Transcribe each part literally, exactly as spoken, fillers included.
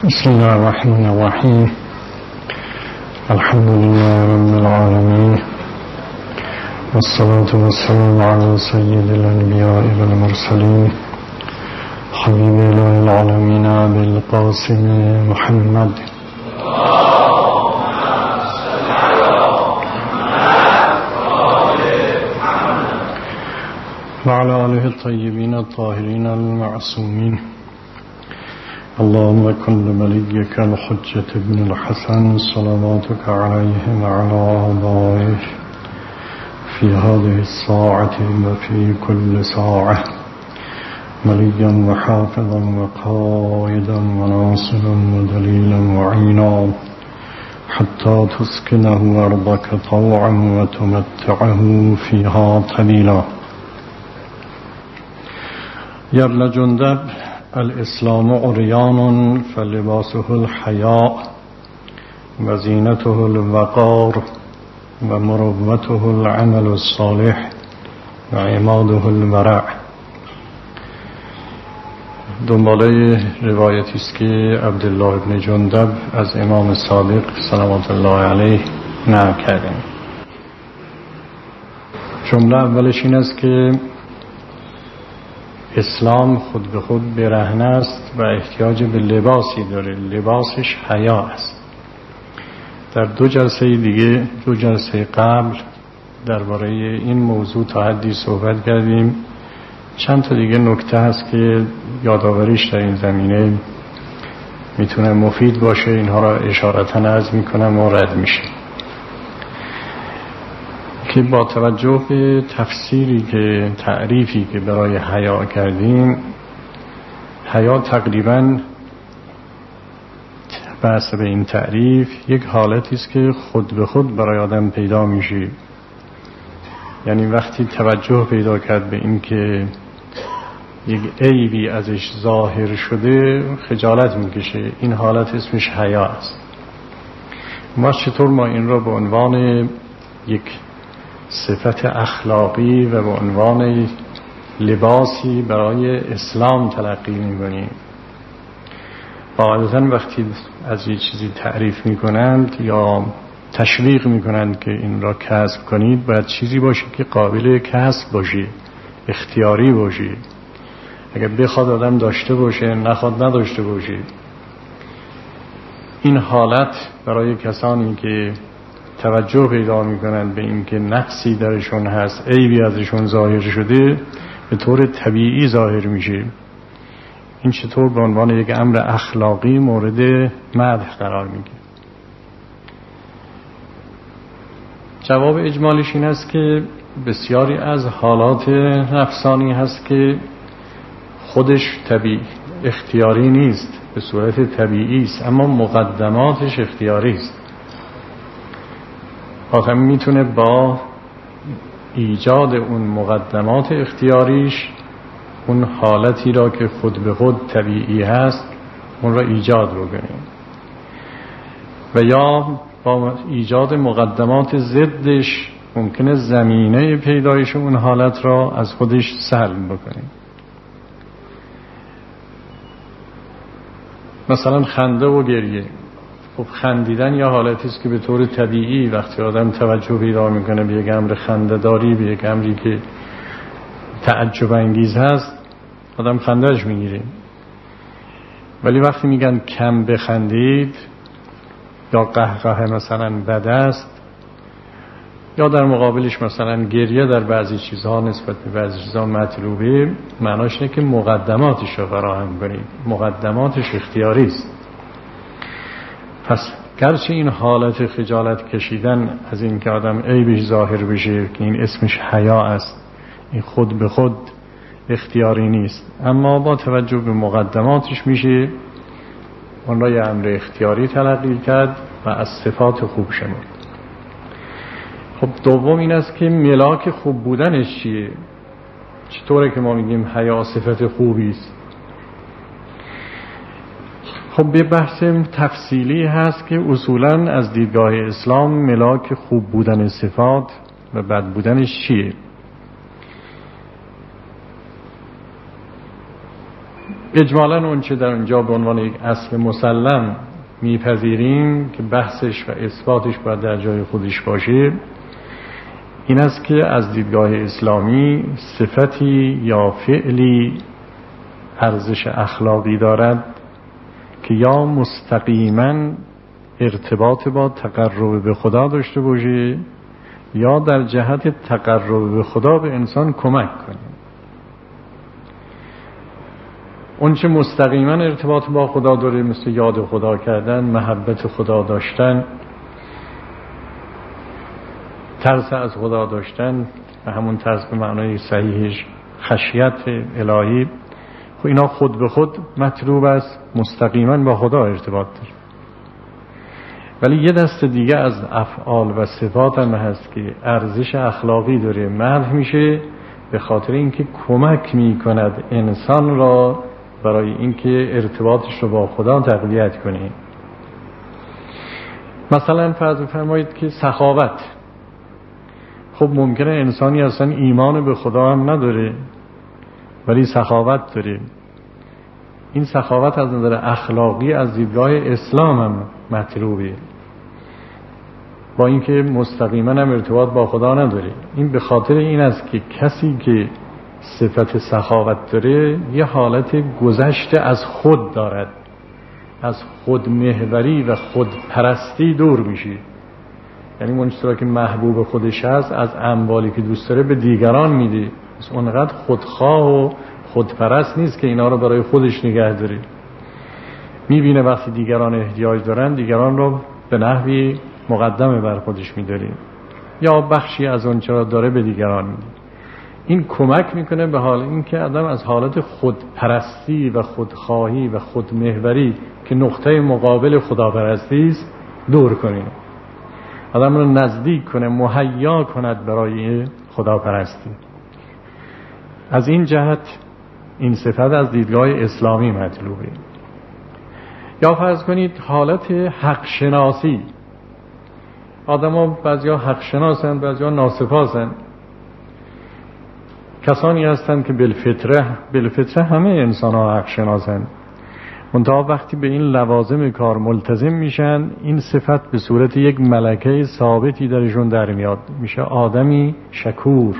بسم الله الرحمن الرحیم. الحمد لله رب العالمین والصلاة والسلام على سید الانبیاء والمرسلین حبیب اله العالمین بالقاسم محمد وعلى آله الطيبين الطاهرين المعصومين. اللهم كن لوليك الحجة بن الحسن صلواتك عليه وعلى آبائه في هذه الساعة وفي كل ساعة وليا وحافظا وقائدا وناصرا ودليلا وعينا حتى تسكنه أرضك طوعا وتمتعه فيها طويلا. يا ابن جندب، الاسلام عریان فلباسه الحیاء و زینته الوقار و مروته العمل الصالح و عماده الورع. دنباله روایتی است که عبدالله ابن جندب از امام صادق صلوات الله علیه نقل کرده. جمله اولش این است که اسلام خود به خود برهنه است و احتیاج به لباسی داره. لباسش حیا است. در دو جلسه دیگه دو جلسه قبل درباره این موضوع تا حدی صحبت کردیم. چند تا دیگه نکته هست که یادآوریش در این زمینه میتونه مفید باشه. اینها را اشارتا عرض میکنم و رد میشه که با توجه به تفسیری که تعریفی که برای حیا کردیم، حیا تقریباً بحث به این تعریف یک حالتی است که خود به خود برای آدم پیدا میشه. یعنی وقتی توجه پیدا کرد به این که یک عیبی ازش ظاهر شده خجالت میکشه، این حالت اسمش حیا است. ما چطور ما این را به عنوان یک صفت اخلاقی و به عنوان لباسی برای اسلام تلقی می‌کنیم؟ قاعدتاً وقتی از یک چیزی تعریف می‌کنند یا تشویق می‌کنند که این را کسب کنید، باید چیزی باشه که قابل کسب باشه، اختیاری باشه. اگر بخواد آدم داشته باشه، نخواد نداشته باشه. این حالت برای کسانی که توجه پیدا میکنند به این که نقصی درشون هست، عیبی ازشون ظاهر شده، به طور طبیعی ظاهر میشه. این چطور به عنوان یک امر اخلاقی مورد مدح قرار میگیره؟ جواب اجمالیش این است که بسیاری از حالات نفسانی هست که خودش طبیعی اختیاری نیست، به صورت طبیعی است، اما مقدماتش اختیاری است. آدم میتونه با ایجاد اون مقدمات اختیاریش اون حالتی را که خود به خود طبیعی هست اون را ایجاد بکنه، و یا با ایجاد مقدمات ضدش ممکنه زمینه پیدایش اون حالت را از خودش سلب بکنه. مثلا خنده و گریه. خب خندیدن یا حالتی است که به طور طبیعی وقتی آدم توجه پیدا میکنه به یک امر خنده‌داری، به یک امری که تعجب انگیز هست، آدم خندهش میگیره. ولی وقتی میگن کم بخندید یا قهقه مثلا بد است، یا در مقابلش مثلا گریه در بعضی چیزها نسبت به بعضی چیزها مطلوبه، معناش اینه که مقدماتش رو فراهم کنید. مقدماتش اختیاری است. پس گرچه این حالت خجالت کشیدن از این که آدم عیبش ظاهر بشه که این اسمش حیا است، این خود به خود اختیاری نیست، اما با توجه به مقدماتش میشه اون را یه امر اختیاری تلقی کرد و از صفات خوب شمرد. خب دوم این است که ملاک خوب بودنش چیه؟ چطوره که ما میگیم حیا صفت خوبی است؟ خب یه بحث تفصیلی هست که اصولاً از دیدگاه اسلام ملاک خوب بودن صفات و بد بودنش چیه؟ اجمالاً اون چه در اونجا به عنوان یک اصل مسلم میپذیریم که بحثش و اثباتش باید در جای خودش باشه، این است که از دیدگاه اسلامی صفتی یا فعلی ارزش اخلاقی دارد که یا مستقیما ارتباط با تقرب به خدا داشته باشه یا در جهت تقرب به خدا به انسان کمک کنه. اون چه مستقیما ارتباط با خدا داره مثل یاد خدا کردن، محبت خدا داشتن، ترس از خدا داشتن و همون ترس به معنای صحیحش خشیت الهی، خب اینا خود به خود مطلوب است، مستقیما با خدا ارتباط داره. ولی یه دست دیگه از افعال و صفات هم هست که ارزش اخلاقی داره، مدح میشه به خاطر اینکه کمک میکند انسان را برای اینکه ارتباطش رو با خدا تقویت کنه. مثلا فرض بفرمایید که سخاوت، خب ممکنه انسانی اصلا ایمان به خدا هم نداره ولی سخاوت داره. این سخاوت از نظر اخلاقی از دیدگاه اسلام هم مطلوبه، با اینکه مستقیما هم ارتباط با خدا نداره. این به خاطر این است که کسی که صفت سخاوت داره یه حالت گذشته از خود دارد، از خود محوری و خود پرستی دور میشه. یعنی منچطور که محبوب خودش هست از اموالی که دوست داره به دیگران میده، اونقدر خودخواه و خودپرست نیست که اینا رو برای خودش نگه داره. میبینه وقتی دیگران احتیاج دارن دیگران رو به نحوی مقدمه بر خودش میداره یا بخشی از اون چرا داره به دیگران میده. این کمک میکنه به حال اینکه آدم از حالت خودپرستی و خودخواهی و خودمحوری که نقطه مقابل خداپرستی است دور کنه، آدم رو نزدیک کنه، مهیا کند برای خداپرستی. از این جهت این صفت از دیدگاه اسلامی مطلوبه. یا فرض کنید حالت حق شناسی، آدم ها بعضی ها حق شناسن بعضی ها ناسپاسن. کسانی هستند که بالفطره بالفطره همه انسان ها حق شناسن، منتها وقتی به این لوازم کار ملتزم میشن این صفت به صورت یک ملکه ثابتی درشون در میاد، میشه آدمی شکور.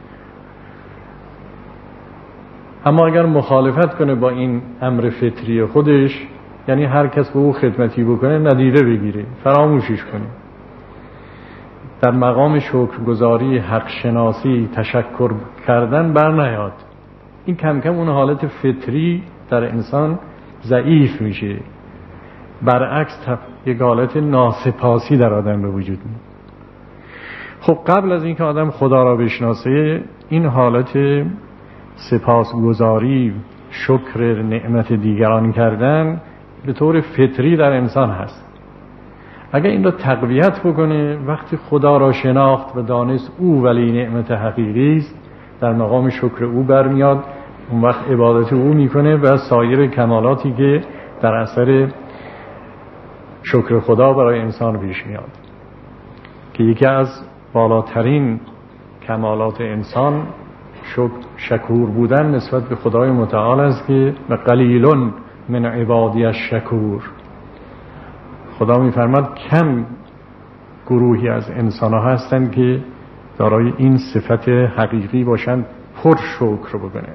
اما اگر مخالفت کنه با این امر فطری خودش، یعنی هر کس به او خدمتی بکنه ندیده بگیره، فراموشش کنه، در مقام شکرگزاری، حق شناسی، تشکر کردن بر نیاد، این کم کم اون حالت فطری در انسان ضعیف میشه، برعکس یک حالت ناسپاسی در آدم به وجود میاد. خب قبل از اینکه آدم خدا را بشناسه این حالت سپاسگزاری، شکر نعمت دیگران کردن به طور فطری در انسان هست. اگر این را تقویت بکنه، وقتی خدا را شناخت و دانست او ولی نعمت حقیقی است، در مقام شکر او برمیاد، اون وقت عبادت او میکنه و سایر کمالاتی که در اثر شکر خدا برای انسان پیش میاد که یکی از بالاترین کمالات انسان شکر شکور بودن نسبت به خدای متعال است که و قلیلون من عبادی الشکور. خدا میفرماد کم گروهی از انسان ها هستند که دارای این صفت حقیقی باشند، پر شکر بکنه.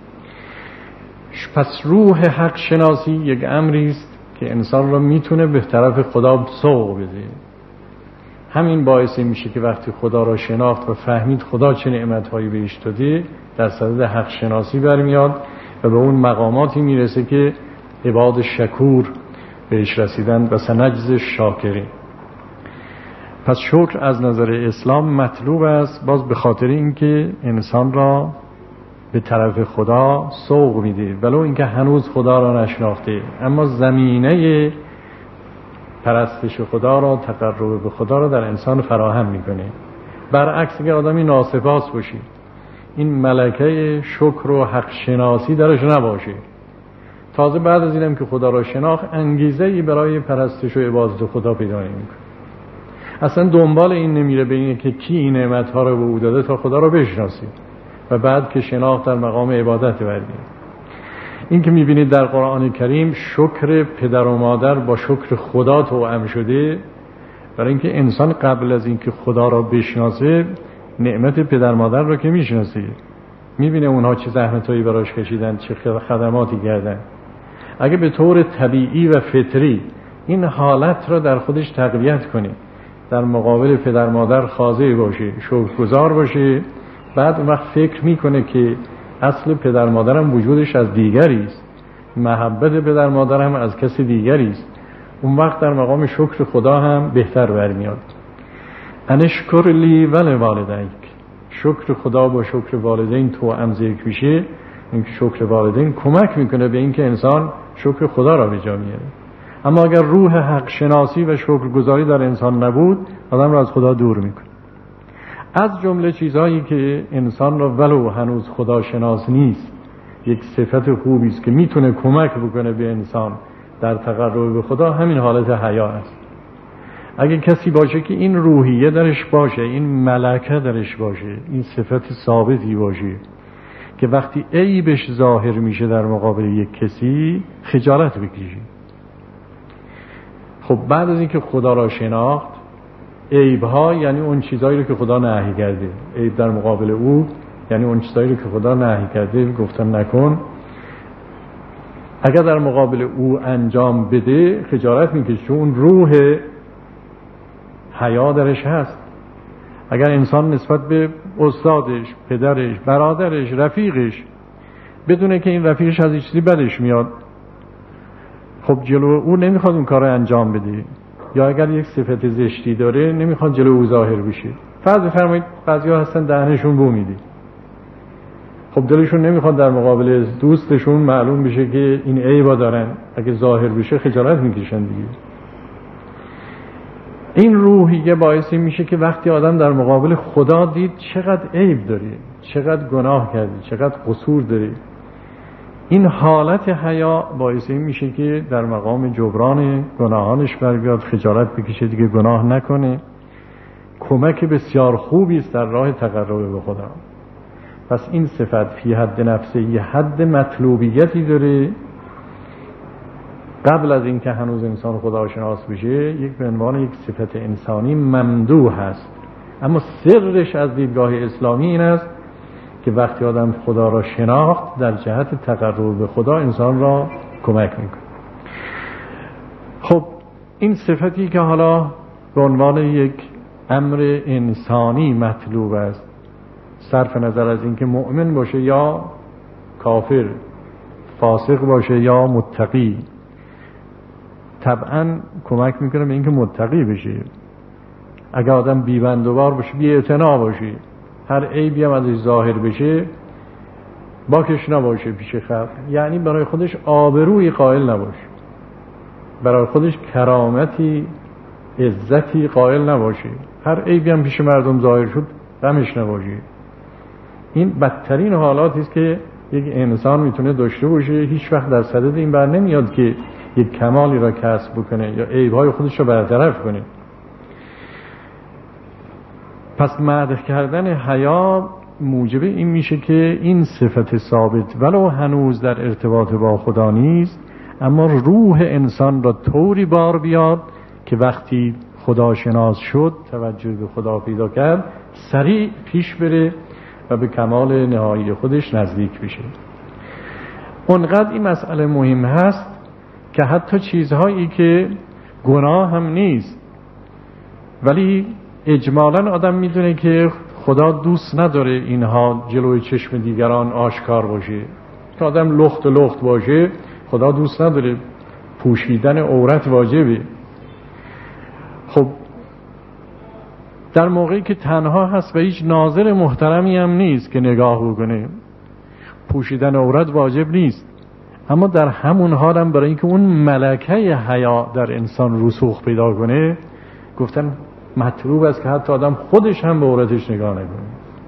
پس روح حق شناسی یک امری است که انسان را میتونه به طرف خدا سوق بده. همین باعث میشه که وقتی خدا را شناخت و فهمید خدا چه نعمتهایی بهش داده، در صدد حق شناسی برمیاد و به اون مقاماتی میرسه که عباد شکور بهش رسیدن و سنجز شاکرین. پس شکر از نظر اسلام مطلوب است، باز به خاطر اینکه انسان را به طرف خدا سوق میده، ولو اینکه هنوز خدا را نشناخته، اما زمینه پرستش خدا را، تقرب به خدا را در انسان فراهم میکنه. برعکس اگر آدمی ناسپاس باشه، این ملکه شکر و حق شناسی درش نباشه، تازه بعد از اینم که خدا را شناخت انگیزه ای برای پرستش و عبادت خدا پیدا نمیکنه، اصلا دنبال این نمیره به اینه که کی این نعمت‌ها رو به او داده تا خدا را بشناسی و بعد که شناخت در مقام عبادت بردیم. این که میبینید در قرآن کریم شکر پدر و مادر با شکر خدا توأم شده، برای اینکه انسان قبل از اینکه خدا را بشناسه نعمت پدر مادر را که میشناسه، میبینه اونها چه زحمتایی براش کشیدن، چه خدماتی کردن. اگه به طور طبیعی و فطری این حالت را در خودش تقویت کنه، در مقابل پدر مادر خاضع باشه، شکرگزار باشه، بعد اون وقت فکر میکنه که اصل پدر مادرم وجودش از دیگری است، محبت پدر مادر هم از کسی دیگری است، اون وقت در مقام شکر خدا هم بهتر برمیاد. انشکر لی ولوالدیک، شکر خدا با شکر والدین توأم ذکر میشه. این شکر والدین کمک میکنه به اینکه انسان شکر خدا را به جا میاره. اما اگر روح حق شناسی و شکرگزاری در انسان نبود، آدم را از خدا دور میکنه. از جمله چیزهایی که انسان را ولو هنوز خدا شناس نیست، یک صفت خوبی است که میتونه کمک بکنه به انسان در تقرب به خدا، همین حالت حیا است. اگه کسی باشه که این روحیه درش باشه، این ملکه درش باشه، این صفت ثابتی باشه که وقتی عیبش ظاهر میشه در مقابل یک کسی خجالت بکشه. خب بعد از اینکه خدا را شناخت، عیب‌ها یعنی اون چیزایی رو که خدا نهی کرده، عیب در مقابل او یعنی اون چیزایی رو که خدا نهی کرده گفتن نکن، اگر در مقابل او انجام بده خجالت میکشه، چون اون روح حیا درش هست. اگر انسان نسبت به استادش، پدرش، برادرش، رفیقش بدونه که این رفیقش از این چیزی بدش میاد، خب جلو او نمیخواد اون کار رو انجام بده، یا اگر یک صفت زشتی داره نمیخواد جلو او ظاهر بشه. فرض بفرمایید بعضیا هستن دهنشون بو میده، خب دلشون نمیخواد در مقابل دوستشون معلوم بشه که این عیبا دارن، اگه ظاهر بشه خجالت میکشن دیگه. این روحیه باعث میشه که وقتی آدم در مقابل خدا دید چقدر عیب داره، چقدر گناه کرده، چقدر قصور داره، این حالت حیا باعث این میشه که در مقام جبران گناهانش بر بیاد، خجالت بکشه دیگه گناه نکنه. کمک بسیار خوبی است در راه تقرب به خدا. پس این صفت فی حد نفسه یه حد مطلوبیتی داره، قبل از اینکه هنوز انسان خداشناس بشه یک به عنوان یک صفت انسانی ممدوح هست. اما سرش از دیدگاه اسلامی این است که وقتی آدم خدا را شناخت در جهت تقرب به خدا انسان را کمک میکنه. خب این صفتی که حالا به عنوان یک امر انسانی مطلوب است، صرف نظر از اینکه مؤمن باشه یا کافر، فاسق باشه یا متقی، طبعا کمک میکنه به اینکه متقی بشه. اگر آدم بی‌بندوبار باشه، بی‌اعتنا باشه، هر عیبی هم ازش ظاهر بشه باکش نباشه پیش خلق، یعنی برای خودش آبرویی قائل نباشه، برای خودش کرامتی، عزتی قائل نباشه، هر عیبی هم پیش مردم ظاهر شد غمش نباشه. این بدترین حالاتی است که یک انسان میتونه داشته باشه. هیچ وقت در صدد این بر نمیاد که یک کمالی را کسب بکنه یا عیب‌های خودش را برطرف کنه. پس مدح کردن حیا موجب این میشه که این صفت ثابت ولو هنوز در ارتباط با خدا نیست، اما روح انسان را طوری بار بیاد که وقتی خدا شناس شد، توجه به خدا پیدا کرد، سریع پیش بره و به کمال نهایی خودش نزدیک بشه. اونقدر این مسئله مهم هست که حتی چیزهایی که گناه هم نیست ولی اجمالاً آدم میدونه که خدا دوست نداره اینها جلوی چشم دیگران آشکار باشه، که آدم لخت لخت باشه خدا دوست نداره، پوشیدن عورت واجبه. خب در موقعی که تنها هست و هیچ ناظر محترمی هم نیست که نگاه بکنه، پوشیدن عورت واجب نیست، اما در همون حال هم برای اینکه اون ملکه حیا در انسان رسوخ پیدا کنه گفتن مطلوب است که حتی آدم خودش هم به عورتش نگاه نکنه.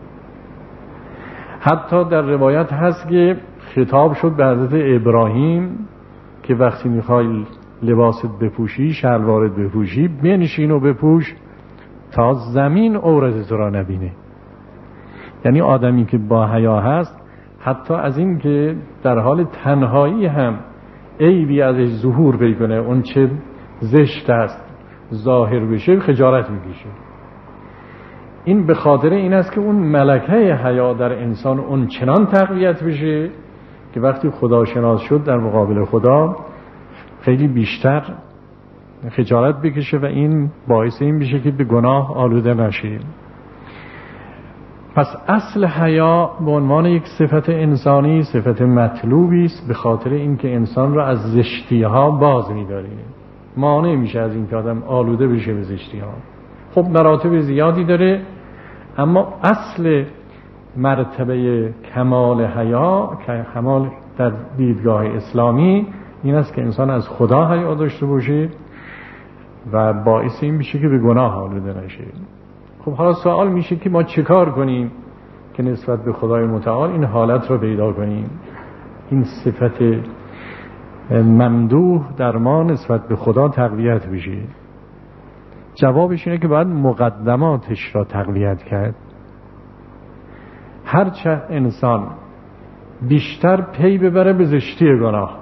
حتی در روایت هست که خطاب شد به حضرت ابراهیم که وقتی میخوای لباست بپوشی، شلوارت بپوشی، بنشین و بپوش تا زمین عورت تو را نبینه. یعنی آدمی که با حیا هست حتی از این که در حال تنهایی هم عیبی ازش ظهور بکنه، اون چه زشت است ظاهر بشه، خجالت میکشه. این به خاطر این است که اون ملکه حیا در انسان اون چنان تقویت بشه که وقتی خداشناس شد در مقابل خدا خیلی بیشتر خجالت بکشه و این باعث این بشه که به گناه آلوده نشه. پس اصل حیا به عنوان یک صفت انسانی صفت مطلوبی است، به خاطر اینکه انسان را از زشتی ها باز می‌داره، مانع میشه از اینکه آدم آلوده بشه به زشتی ها. خب مراتب زیادی داره، اما اصل مرتبه کمال حیا، کمال در دیدگاه اسلامی این است که انسان از خدا حیا داشته باشه و باعث این میشه که به گناه آلوده نشه. خب حالا سوال میشه که ما چه کار کنیم که نسبت به خدای متعال این حالت رو پیدا کنیم، این صفت ممدوح در ما نسبت به خدا تقویت بشه؟ جوابش اینه که باید مقدماتش را تقویت کرد. هرچه انسان بیشتر پی ببره به زشتی گناه،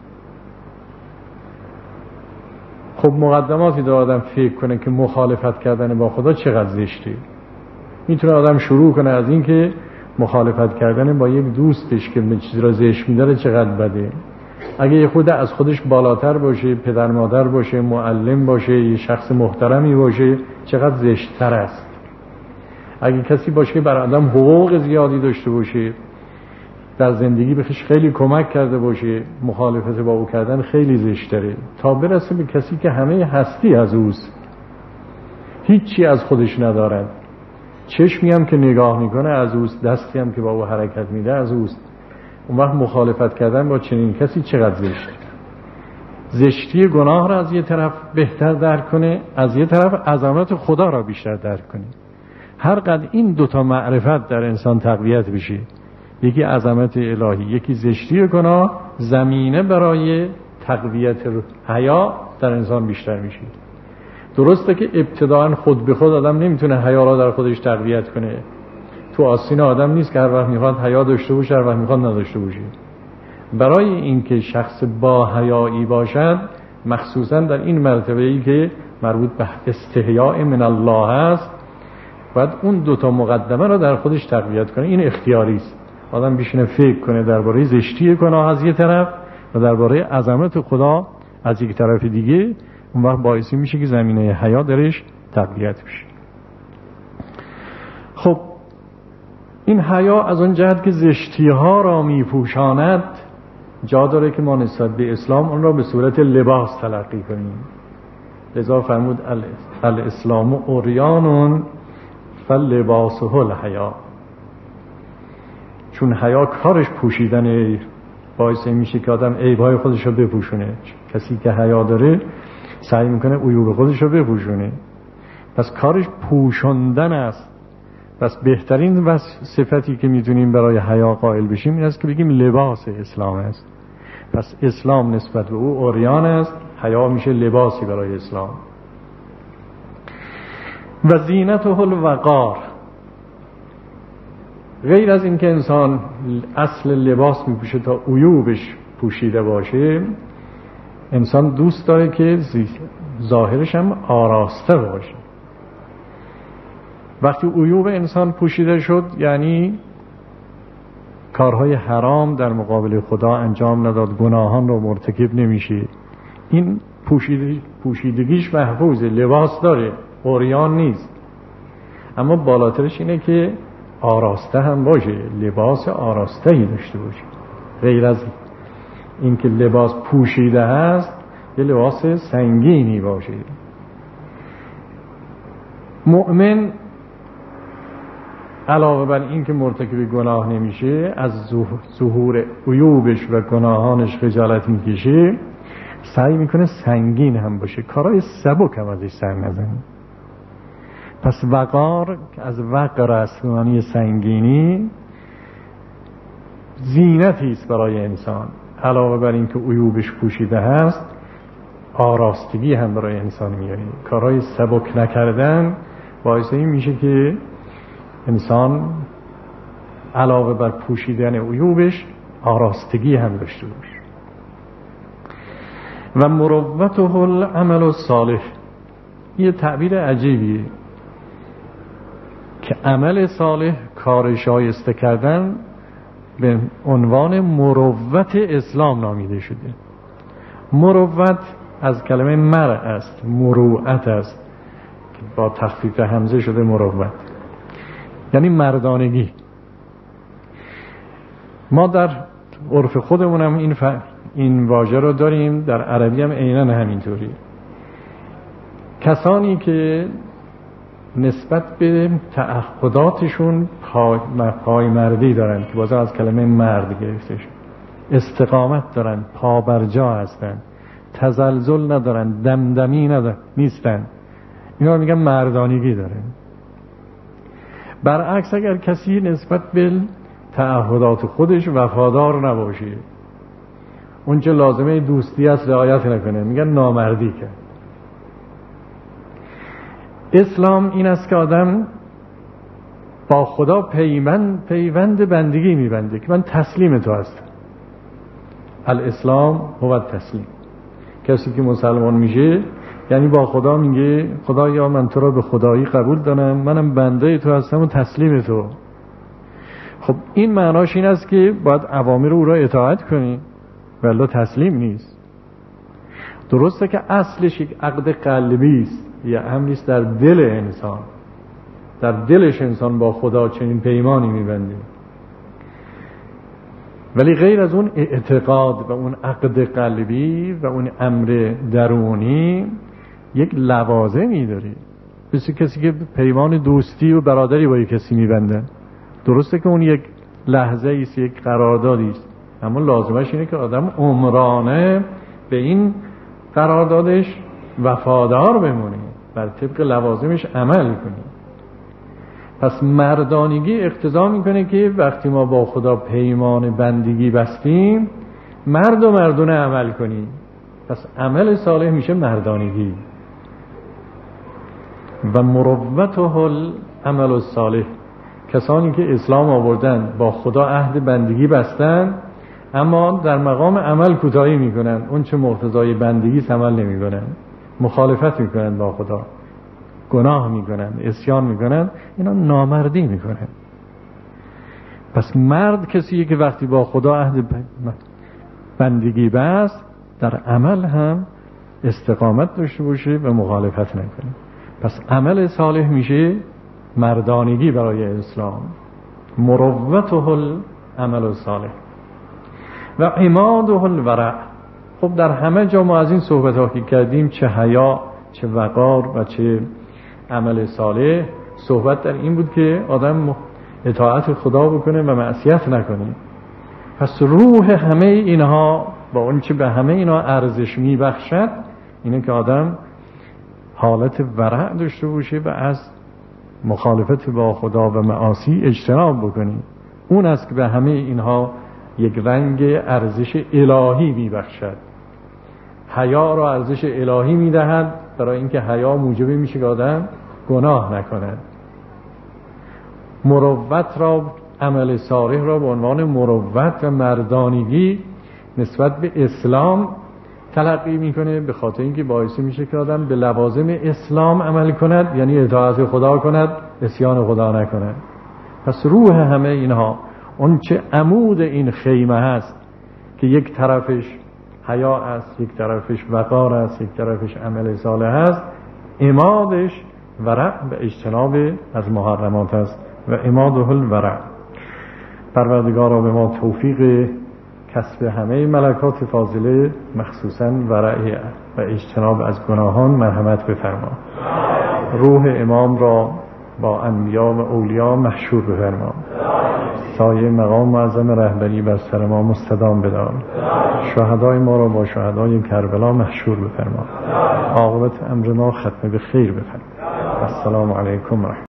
خب مقدماتی داره آدم فکر کنه که مخالفت کردن با خدا چقدر زشتی. میتونه آدم شروع کنه از این که مخالفت کردن با یک دوستش که به چیزی را زشت میداره چقدر بده. اگه یه خود از خودش بالاتر باشه، پدر مادر باشه، معلم باشه، یه شخص محترمی باشه، چقدر زشت‌تر است. اگه کسی باشه که بر آدم حقوق زیادی داشته باشه، در زندگی بهش خیلی کمک کرده باشه، مخالفت با او کردن خیلی زشت‌تره تا برسه به کسی که همه هستی از اوست، هیچی از خودش ندارد، چشمی هم که نگاه میکنه از اوست، دستی هم که با او حرکت میده از اوست. اون وقت مخالفت کردن با چنین کسی چقدر زشت. زشتی گناه را از یه طرف بهتر درک کنه، از یه طرف عظمت خدا را بیشتر درک کنه. هر قدر این دوتا معرفت در انسان تقویت بشه، یکی عظمت الهی یکی زشتی گناه، زمینه برای تقویت حیا در انسان بیشتر میشه. درسته که ابتداء خود به خود آدم نمیتونه حیا را در خودش تقویت کنه، تو آستین آدم نیست که هر وقت میخواد حیا داشته باشه هر وقت میخواد نداشته باشه. برای اینکه شخص با حیایی باشد، مخصوصا در این مرتبه‌ای که مربوط به استحیاء من الله است، باید اون دوتا مقدمه را در خودش تقویت کنه. این اختیاری است، آدم بشینه فکر کنه درباره زشتی گناه از یه طرف و درباره عظمت خدا از یک طرف دیگه، اون وقت باعثی میشه که زمینه حیا درش تقویت بشه. خب این حیا از اون جهت که زشتی ها را میپوشاند، جا داره که ما نسبت به اسلام اون را به صورت لباس تلقی کنیم. لذا فرمود الاسلام عریان فلباسه الحیا، چون حیا کارش پوشیدن باعث میشه که آدم عیب‌های خودش رو بپوشونه. کسی که حیا داره سعی میکنه عیوب خودش رو بپوشونه، پس کارش پوشوندن است. پس بهترین صفتی که میتونیم برای حیا قائل بشیم این است که بگیم لباس اسلام است. پس اسلام نسبت به او عریان است، حیا میشه لباسی برای اسلام. و زینته الوقار، غیر از این که انسان اصل لباس میپوشه تا عیوبش پوشیده باشه، انسان دوست داره که ظاهرش هم آراسته باشه. وقتی عیوب انسان پوشیده شد یعنی کارهای حرام در مقابل خدا انجام نداد، گناهان رو مرتکب نمیشه، این پوشیده پوشیدگیش محفوظه، لباس داره، عریان نیست. اما بالاترش اینه که آراسته هم باشه، لباس آراسته‌ای داشته باشه. غیر از این که لباس پوشیده هست، یه لباس سنگینی باشه. مؤمن علاوه بر این که مرتکب گناه نمیشه، از ظهور عیوبش و گناهانش خجالت میکشه، سعی میکنه سنگین هم باشه، کارهای سبک هم ازش سر نزنه. پس وقار از وقر است، معنی سنگینی، زینتی است برای انسان. علاوه بر این که عیوبش پوشیده هست، آراستگی هم برای انسان میاره. کارهای سبک نکردن باعث این میشه که انسان علاوه بر پوشیدن عیوبش آراستگی هم داشته باشه. و مروته العمل الصالح، یه تعبیر عجیبیه که عمل صالح، کار شایسته کردن، به عنوان مروت اسلام نامیده شده. مروت از کلمه مرء است، مروءت است، با تخفیف همزه شده مروت، یعنی مردانگی. ما در عرف خودمون هم این, ف... این واژه رو داریم، در عربی هم عیناً همینطوری. کسانی که نسبت به تعهداتشون پای... پایمردی دارن، که بازم از کلمه مرد گرفته شد، استقامت دارن، پابرجا هستن، تزلزل ندارن، دمدمی ندارن، نیستن، اینا رو میگن مردانگی دارن. برعکس اگر کسی نسبت به تعهدات خودش وفادار نباشه، اون چه لازمه دوستی است رعایت نکنه، میگن نامردی کرد. اسلام این است که آدم با خدا پیوند پیوند بندگی میبنده که من تسلیم تو هستم. الاسلام هو التسلیم. کسی که مسلمان میشه یعنی با خدا میگه خدایا من تو را به خدایی قبول دارم، منم بنده تو هستم و تسلیم تو. خب این معناش این است که باید اوامر او را اطاعت کنی، ولی تسلیم نیست. درسته که اصلش یک عقد قلبی است، یا امری است در دل انسان، در دلش انسان با خدا چنین پیمانی میبنده، ولی غیر از اون اعتقاد و اون عقد قلبی و اون امر درونی یک لوازمی داره. مثل کسی که پیمان دوستی و برادری با یک کسی میبنده، درسته که اون یک لحظه ایست، یک قراردادی است، اما لازمش اینه که آدم عمرانه به این قراردادش وفادار بمونه، بر طبق لوازمش عمل کنه. پس مردانگی اقتضا میکنه که وقتی ما با خدا پیمان بندگی بستیم، مرد و مردونه عمل کنیم. پس عمل صالح میشه مردانگی. و مروته العمل الصالح، کسانی که اسلام آوردن، با خدا عهد بندگی بستن، اما در مقام عمل کوتاهی میکنن، اون چه مقتضای بندگی عمل نمیکنن، مخالفت میکنن با خدا، گناه میکنن، عصیان میکنن، اینا نامردی میکنن. پس مرد کسیه که وقتی با خدا عهد بندگی بست، در عمل هم استقامت داشته باشه و مخالفت نکنه. پس عمل صالح میشه مردانگی برای اسلام. مروته العمل الصالح و عماده الورع. خب در همه جا ما از این صحبت ها که کردیم، چه حیا، چه وقار و چه عمل صالح، صحبت در این بود که آدم اطاعت خدا بکنه و معصیت نکنه. پس روح همه اینها با اون چه به همه اینها ارزش میبخشد اینه که آدم حالت ورع داشته باشه و از مخالفت با خدا و معاصی اجتناب بکنه. اون است که به همه اینها یک رنگ ارزش الهی میبخشد. حیا را ارزش الهی میدهد، برای اینکه حیا موجب میشه که آدم گناه نکند. مروت را، عمل صالح را به عنوان مروت و مردانگی نسبت به اسلام تلقی میکنه، به خاطر اینکه باعث میشه که آدم به لوازم اسلام عمل کند، یعنی اطاعت خدا کند، عصیان خدا نکند. پس روح همه اینها، اون چه عمود این خیمه هست که یک طرفش حیا است، یک طرفش وقار است، یک طرفش عمل صالح است، عمادش ورع و اجتناب از محرمات است. و عماده الورع. پروردگارا به ما توفیق کسب همه ملکات فاضله، مخصوصا ورع و اجتناب از گناهان مرحمت بفرما. روح امام را با انبیا و اولیا محشور بفرما. سایه مقام معظم رهبری بر سر ما مستدام بدار. شهدای ما را با شهدای کربلا محشور بفرما. عاقبت امر ما ختم به خیر بفرما. السلام علیکم و رحمت